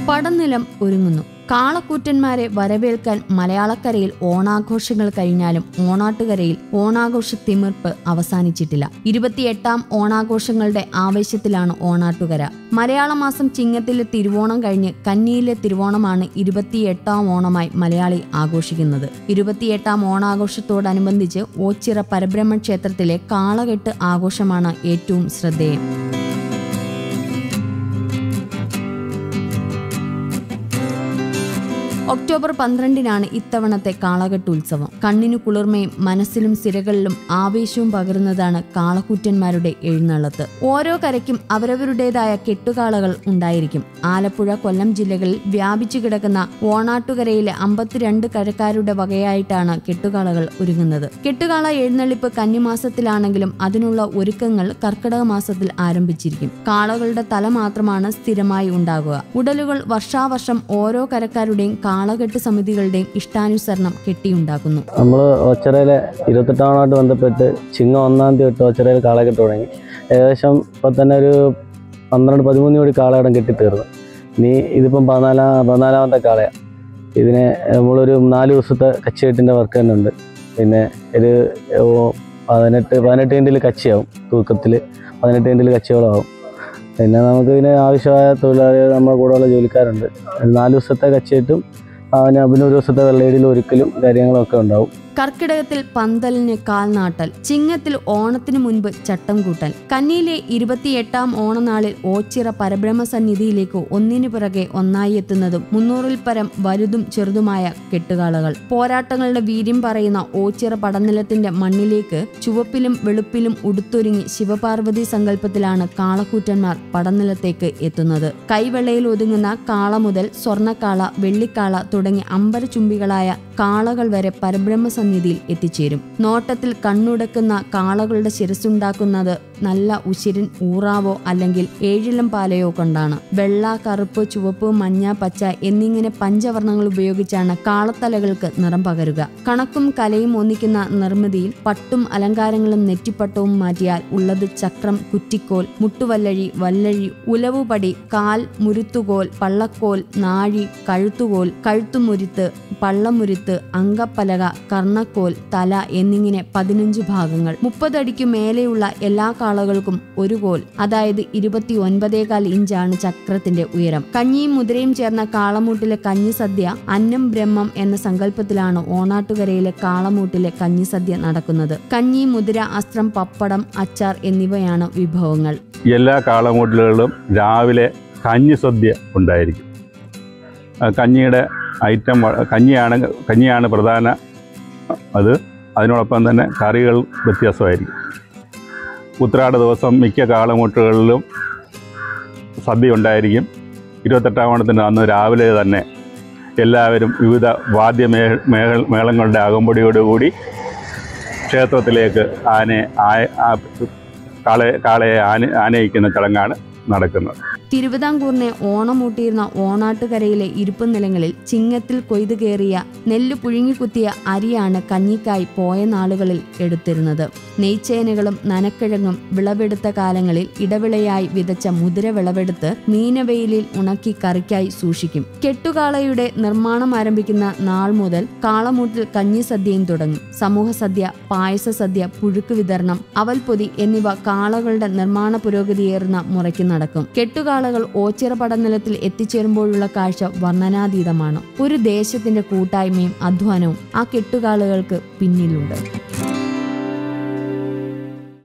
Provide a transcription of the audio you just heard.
പടനിലം ഒരുങ്ങുന്നു. കാളക്കൂറ്റന്മാരെ വരവേൽക്കാൻ മലയാളക്കരയിൽ ഓണാഘോഷങ്ങൾ കഴിഞ്ഞാലും ഓണാട്ടുകരയിൽ ഓണാഘോഷ തിമിർപ്പ് അവസാനിച്ചിട്ടില്ല. 28ാം ഓണാഘോഷങ്ങളുടെ ആവേശത്തിലാണ് ഓണാട്ടുകര. മലയാള മാസം ചിങ്ങത്തിലെ തിരുവോണം കഴിഞ്ഞ് കന്നിയിലെ തിരുവോണമാണ് 28ാം ഓണമായി മലയാളി ആഘോഷിക്കുന്നത്. 28ാം ഓണാഘോഷത്തോടനുബന്ധിച്ച് ഓച്ചിറ പരബ്രഹ്മ ക്ഷേത്രത്തിലെ കാളകെട്ട് ആഘോഷമാണ് ഏറ്റവും ശ്രദ്ധേയം. ഒക്ടോബർ 12-നാണ് ഇത്തവണത്തെ കാളകെട്ട് ഉത്സവം. കണ്ണിനു കുളിർമയും മനസ്സിലും സിരകളിലും ആവേശവും പകരുന്നതാണ് കാളക്കൂറ്റന്മാരുടെ എഴുന്നള്ളത്ത്. ഓരോ കരയ്ക്കും അവരവരുടേതായ കെട്ടുകാളകൾ ഉണ്ടായിരിക്കും. ആലപ്പുഴ, കൊല്ലം ജില്ലകളിൽ വ്യാപിച്ചു കിടക്കുന്ന ഓണാട്ടുകരയിലെ 52 കരക്കാരുടെ വകയായിട്ടാണ് കെട്ടുകാളകൾ ഒരുങ്ങുന്നത്. കെട്ടുകാള എഴുന്നള്ളിപ്പ് കന്നിമാസത്തിലാണെങ്കിലും അതിനുള്ള ഒരുക്കങ്ങൾ കർക്കിടക മാസത്തിൽ ആരംഭിച്ചിരിക്കും. കാളകളുടെ തല മാത്രമാണ് സ്ഥിരമായി ഉണ്ടാകുക. ഉടലുകൾ വർഷാവർഷം ഓരോ കരക്കാരുടെയും കാളകെട്ട് സമിതികളുടെയും ഇഷ്ടാനുസരണം കെട്ടിയുണ്ടാക്കുന്നു. നമ്മൾ ഓച്ചിറയിലെ 28ാമായിട്ട് ബന്ധപ്പെട്ട് ചിങ്ങം 1-ാം തീയതി തൊട്ട് ഓച്ചിറയിൽ കാളകെട്ട് തുടങ്ങി. ഏകദേശം ഇപ്പോൾ തന്നെ ഒരു 12-13 കോടി കാളകടം കെട്ടിത്തീർന്നു. ഇനി ഇതിപ്പം 14ാമത്തെ കാളയാണ്. ഇതിനെ നമ്മളൊരു 4 ദിവസത്തെ കച്ചികെട്ടിൻ്റെ വർക്ക് തന്നെ ഉണ്ട്. പിന്നെ ഒരു 18 ഇഞ്ചിൽ കച്ചിയാവും, തൂക്കത്തിൽ 18 ഇഞ്ചിൽ കച്ചികളാവും. പിന്നെ നമുക്ക് ഇതിന് ആവശ്യമായ തൊഴിലാളികൾ നമ്മുടെ കൂടെയുള്ള ജോലിക്കാരുണ്ട്. 4 ദിവസത്തെ കച്ചിയിട്ടും പിന്നെ ഒരു ദിവസത്തെ വെള്ളയടിയിൽ ഒരുക്കലും കാര്യങ്ങളൊക്കെ ഉണ്ടാവും. കർക്കിടകത്തിൽ പന്തലിന് കാൽനാട്ടൽ, ചിങ്ങത്തിൽ ഓണത്തിന് മുൻപ് ചട്ടം കൂട്ടൽ. കന്നിയിലെ 28ാം ഓണനാളിൽ ഓച്ചിറ പരബ്രഹ്മ സന്നിധിയിലേക്ക് ഒന്നിനു പിറകെ ഒന്നായി എത്തുന്നതും 300-ൽ പരം വലുതും ചെറുതുമായ കെട്ടുകാളകൾ. പോരാട്ടങ്ങളുടെ വീര്യം പറയുന്ന ഓച്ചിറ പടനിലത്തിന്റെ മണ്ണിലേക്ക് ചുവപ്പിലും വെളുപ്പിലും ഉടുത്തൊരുങ്ങി ശിവപാർവതി സങ്കല്പത്തിലാണ് കാളക്കൂറ്റന്മാർ പടനിലത്തേക്ക് എത്തുന്നത്. കൈവെള്ളയിൽ ഒതുങ്ങുന്ന കാള മുതൽ സ്വർണ്ണക്കാള, വെള്ളിക്കാള തുടങ്ങി അമ്പരചുംബികളായ കാളകൾ വരെ പരബ്രഹ്മ സന്നിധിയിൽ എത്തിച്ചേരും. നോട്ടത്തിൽ കണ്ണുടക്കുന്ന കാളകളുടെ ശിരസ്സുണ്ടാക്കുന്നത് നല്ല ഉശിരൻ ഊറാവോ അല്ലെങ്കിൽ ഏഴിലം പാലയോ കൊണ്ടാണ്. വെള്ള, കറുപ്പ്, ചുവപ്പ്, മഞ്ഞ, പച്ച എന്നിങ്ങനെ പഞ്ചവർണ്ണങ്ങൾ ഉപയോഗിച്ചാണ് കാളത്തലകൾക്ക് നിറം പകരുക. കണക്കും കലയും ഒന്നിക്കുന്ന നിർമ്മിതിയിൽ പട്ടും അലങ്കാരങ്ങളും നെറ്റിപ്പട്ടവും മാറ്റിയാൽ ഉള്ളത് ചക്രം, കുറ്റിക്കോൽ, മുട്ടുവല്ലഴി, വല്ലഴി, ഉലവുപടി, കാൽ, മുരുത്തുകോൽ, പള്ളക്കോൽ, നാഴി, കഴുത്തുകോൽ, കഴുത്തുമുരുത്ത്, പള്ളമുരുത്ത്, അങ്കപ്പലക, കർണക്കോൽ, തല എന്നിങ്ങനെ 15 ഭാഗങ്ങൾ. 30 അടിക്കു മേലെയുള്ള എല്ലാ കാളകൾക്കും ഒരു കോൽ, അതായത് 29.25 ഇഞ്ചാണ് ചക്രത്തിന്റെ ഉയരം. കഞ്ഞിയും മുതിരയും ചേർന്ന കാളമൂട്ടിലെ കഞ്ഞിസദ്യ അന്നം ബ്രഹ്മം എന്ന സങ്കല്പത്തിലാണ് ഓണാട്ടുകരയിലെ കാളമൂട്ടിലെ കഞ്ഞിസദ്യ നടക്കുന്നത്. കഞ്ഞി, മുതിര, അസ്ത്രം, പപ്പടം, അച്ചാർ എന്നിവയാണ് വിഭവങ്ങൾ. എല്ലാ കാളമൂട്ടിലുകളും രാവിലെ കഞ്ഞിസദ്യ ഉണ്ടായിരിക്കും. കഞ്ഞിയുടെ ഐറ്റം കഞ്ഞിയാണ് പ്രധാന അത്. അതിനോടൊപ്പം തന്നെ കറികൾ വ്യത്യാസമായിരിക്കും. ഉത്രാട ദിവസം മിക്ക കാളമൂട്ടുകളിലും സദ്യ ഉണ്ടായിരിക്കും. 28ാം ഓണത്തിൻ്റെ അന്ന് രാവിലെ തന്നെ എല്ലാവരും വിവിധ മേളങ്ങളുടെ അകമ്പടിയോടുകൂടി ക്ഷേത്രത്തിലേക്ക് കാളയെ ആനയിക്കുന്ന ചടങ്ങാണ് നടക്കുന്നത്. തിരുവിതാംകൂറിനെ ഓണമൂട്ടിയിരുന്ന ഓണാട്ടുകരയിലെ ഇരുപ്പ് നിലങ്ങളിൽ ചിങ്ങത്തിൽ കൊയ്തു കയറിയ നെല്ല് പുഴുങ്ങിക്കുത്തിയ അരിയാണ് കഞ്ഞിക്കായി പോയ നാളുകളിൽ എടുത്തിരുന്നത്. നെയ്ച്ചേനകളും നനക്കിഴങ്ങും വിളവെടുത്ത കാലങ്ങളിൽ ഇടവിളയായി വിതച്ച മുതിര വിളവെടുത്ത് മീനവെയിലിൽ ഉണക്കി കറിക്കായി സൂക്ഷിക്കും. കെട്ടുകാളയുടെ നിർമ്മാണം ആരംഭിക്കുന്ന നാൾ മുതൽ കാളമൂട്ടിൽ കഞ്ഞിസദ്യയും തുടങ്ങും. സമൂഹസദ്യ, പായസസദ്യ, പുഴുക്ക് വിതരണം, അവൽപ്പൊതി എന്നിവ കാളകളുടെ നിർമ്മാണ പുരോഗതിയേറുന്ന മുറയ്ക്ക് നടക്കും. കെട്ടുകാളകൾ ഓച്ചിറ പടനിലത്തിൽ എത്തിച്ചേരുമ്പോഴുള്ള കാഴ്ച വർണ്ണനാതീതമാണ്. ഒരു ദേശത്തിന്റെ കൂട്ടായ്മയും അധ്വാനവും ആ കെട്ടുകാളുകൾക്ക് പിന്നിലുണ്ട്.